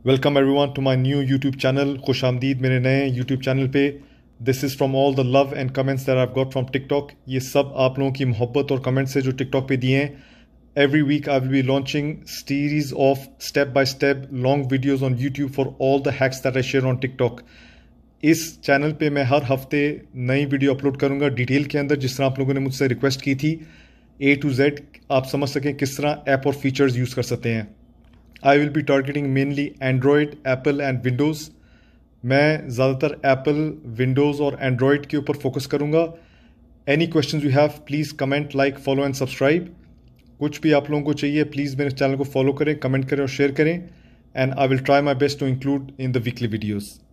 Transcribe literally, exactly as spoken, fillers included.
Welcome everyone to my new YouTube channel. खुश आमदीद मेरे नए यूट्यूब चैनल पे। This is from all the love and comments that I have got from TikTok. ये सब आप लोगों की मोहब्बत और कमेंट्स है जो टिकटॉक पे दिए हैं। Every week I will be launching series of step by step long videos on YouTube for all the hacks that I share on TikTok. इस चैनल पे मैं हर हफ्ते नई वीडियो अपलोड करूँगा डिटेल के अंदर, जिस तरह आप लोगों ने मुझसे रिक्वेस्ट की थी। ए टू जेड आप समझ सकें किस तरह ऐप और फीचर्स यूज़ कर सकते हैं। I will be targeting mainly Android, Apple and Windows. मैं ज़्यादातर एप्पल, विंडोज़ और एंड्रॉयड के ऊपर फोकस करूँगा। Any question you have please comment, like, follow and subscribe. कुछ भी आप लोगों को चाहिए प्लीज़ मेरे चैनल को फॉलो करें, कमेंट करें और शेयर करें। And I will try my best to include in the weekly videos.